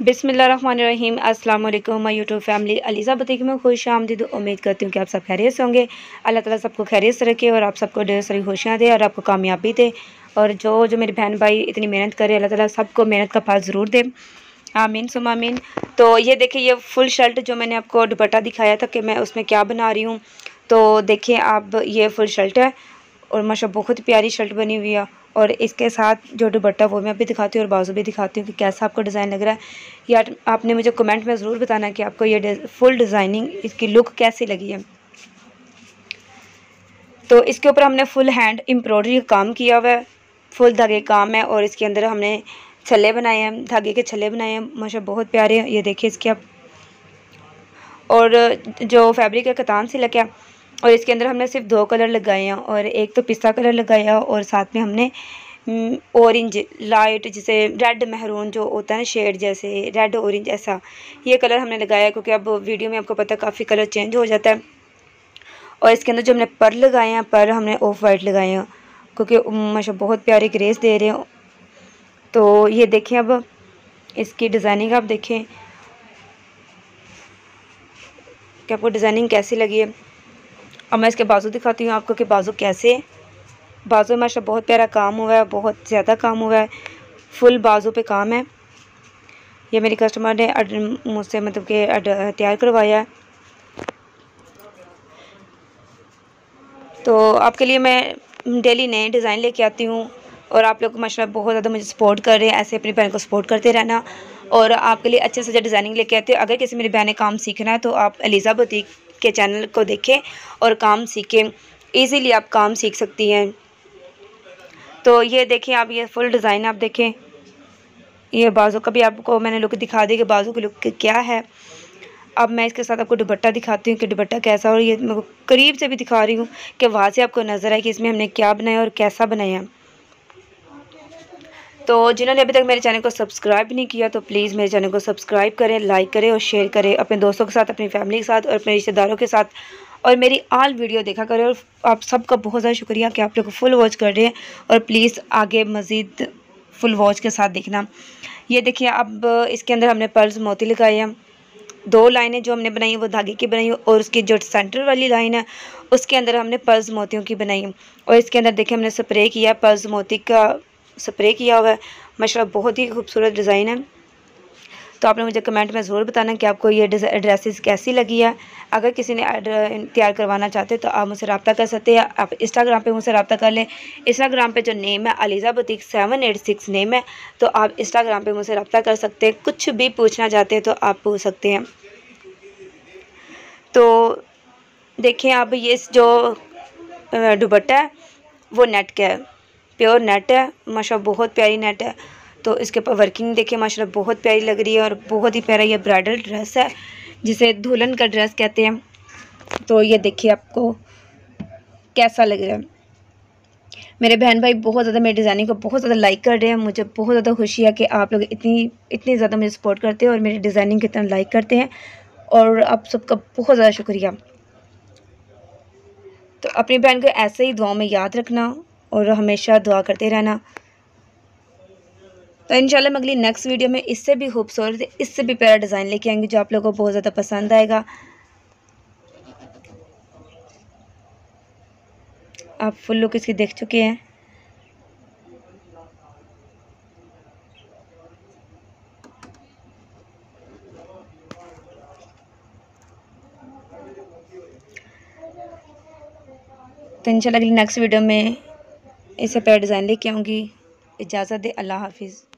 बिस्मिल्लाहिर्रहमानिर्रहीम। अस्सलाम वालेकुम my YouTube family. Aliza boutique में खुश आमदीद। उम्मीद करती हूँ कि आप सब खैरियत से होंगे। अल्लाह ताला सबको खैरियत से रखे और आप सबको ढेर सारी खुशियाँ दे और आपको कामयाबी दे। और जो जो मेरे बहन भाई इतनी मेहनत करे, अल्लाह ताला सबको मेहनत का फल ज़रूर दे। आमीन सुम आमीन। तो ये देखिए, ये फुल शर्ट जो मैंने आपको दुपट्टा दिखाया था कि मैं उसमें क्या बना रही हूँ, तो देखिए आप, ये फुल शर्ट है और माशाल्लाह बहुत प्यारी शर्ट बनी हुई है। और इसके साथ जो दुपट्टा वो मैं भी दिखाती हूँ और बाजू भी दिखाती हूँ कि कैसा आपको डिज़ाइन लग रहा है। या आपने मुझे कमेंट में ज़रूर बताना कि आपको ये फुल डिज़ाइनिंग, इसकी लुक कैसी लगी है। तो इसके ऊपर हमने फुल हैंड एम्ब्रॉयडरी का काम किया हुआ है, फुल धागे काम है और इसके अंदर हमने छल्ले बनाए हैं, धागे के छल्ले बनाए हैं माशाल्लाह बहुत प्यारे हैं। ये देखिए इसके आप, और जो फैब्रिक है कतान सिल्क है और इसके अंदर हमने सिर्फ 2 कलर लगाए हैं और एक तो पिस्ता कलर लगाया और साथ में हमने ऑरेंज लाइट, जिसे रेड महरून जो होता है ना, शेड जैसे रेड ऑरेंज ऐसा, ये कलर हमने लगाया है क्योंकि अब वीडियो में आपको पता है काफ़ी कलर चेंज हो जाता है। और इसके अंदर जो हमने पर लगाए हैं, पर हमने ऑफ वाइट लगाए हैं क्योंकि माशा बहुत प्यारे ग्रेस दे रहे हैं। तो ये देखें, अब इसकी डिज़ाइनिंग आप देखें कि आपको डिज़ाइनिंग कैसी लगी है। अब मैं इसके बाजू दिखाती हूँ आपको कि बाजू कैसे है। बाजू में माशा बहुत प्यारा काम हुआ है, बहुत ज़्यादा काम हुआ है, फुल बाजू पे काम है। ये मेरी कस्टमर ने मुझसे मतलब कि तैयार करवाया है। तो आपके लिए मैं डेली नए डिज़ाइन लेके आती हूँ और आप लोग माशाल्लाह बहुत ज़्यादा मुझे सपोर्ट कर रहे हैं। ऐसे अपनी बहन को सपोर्ट करते रहना और आपके लिए अच्छे से डिज़ाइनिंग लेके आते हैं। अगर किसी मेरी बहन ने काम सीखना है तो आप अलीज़ा बुटीक के चैनल को देखें और काम सीखें। ईज़िली आप काम सीख सकती हैं। तो ये देखें आप, ये फुल डिज़ाइन आप देखें। ये बाजू का भी आपको मैंने लुक दिखा दी कि बाजू की लुक क्या है। अब मैं इसके साथ आपको दुपट्टा दिखाती हूँ कि दुपट्टा कैसा, और ये मैं करीब से भी दिखा रही हूँ कि वहाँ से आपको नज़र आए कि इसमें हमने क्या बनाया और कैसा बनाया। तो जिन्होंने अभी तक मेरे चैनल को सब्सक्राइब नहीं किया तो प्लीज़ मेरे चैनल को सब्सक्राइब करें, लाइक करें और शेयर करें अपने दोस्तों के साथ, अपनी फैमिली के साथ और अपने रिश्तेदारों के साथ। और मेरी ऑल वीडियो देखा करें। और आप सबका बहुत ज़्यादा शुक्रिया कि आप लोग फुल वॉच कर रहे हैं और प्लीज़ आगे मज़ीद फुल वॉच के साथ देखना। ये देखिए, अब इसके अंदर हमने पर्ल्स मोती लगाए हैं। 2 लाइनें जो हमने बनाई वो धागे की बनाई और उसकी जो सेंटर वाली लाइन है उसके अंदर हमने पर्ल्स मोतियों की बनाई। और इसके अंदर देखिए हमने स्प्रे किया, पर्ल्स मोती का स्प्रे किया हुआ है। माशाल्लाह बहुत ही खूबसूरत डिज़ाइन है। तो आपने मुझे कमेंट में ज़रूर बताना कि आपको ये ड्रेसेस कैसी लगी है। अगर किसी ने तैयार करवाना चाहते तो आप मुझसे रब्ता कर सकते हैं। आप इंस्टाग्राम पे मुझसे रब्ता कर लें। इंस्टाग्राम पे जो नेम है अलीज़ा बुटीक 786 नेम है, तो आप इंस्टाग्राम पे मुझसे रब्ता कर सकते हैं। कुछ भी पूछना चाहते हैं तो आप पूछ सकते हैं। तो देखें आप, ये जो दुपट्टा है वो नेट का है, प्योर नेट है माशाल्लाह, बहुत प्यारी नेट है। तो इसके ऊपर वर्किंग देखिए माशाल्लाह बहुत प्यारी लग रही है और बहुत ही प्यारा ये ब्राइडल ड्रेस है जिसे दुल्हन का ड्रेस कहते हैं। तो ये देखिए आपको कैसा लग रहा है। मेरे बहन भाई बहुत ज़्यादा मेरी डिज़ाइनिंग को बहुत ज़्यादा लाइक कर रहे हैं। मुझे बहुत ज़्यादा खुशी है कि आप लोग इतनी ज़्यादा मुझे सपोर्ट करते हैं और मेरी डिज़ाइनिंग की तरह लाइक करते हैं, और आप सबका बहुत ज़्यादा शुक्रिया। तो अपनी बहन को ऐसे ही दुआओं में याद रखना और हमेशा दुआ करते रहना। तो इंशाल्लाह मैं अगली नेक्स्ट वीडियो में इससे भी खूबसूरत, इससे भी प्यारा डिज़ाइन लेके आएंगे जो आप लोगों को बहुत ज़्यादा पसंद आएगा। आप फुल लुक इसकी देख चुके हैं। तो इंशाल्लाह अगली नेक्स्ट वीडियो में इससे प्यारा डिज़ाइन लेके आऊँगी। इजाज़त दे, अल्लाह हाफिज़।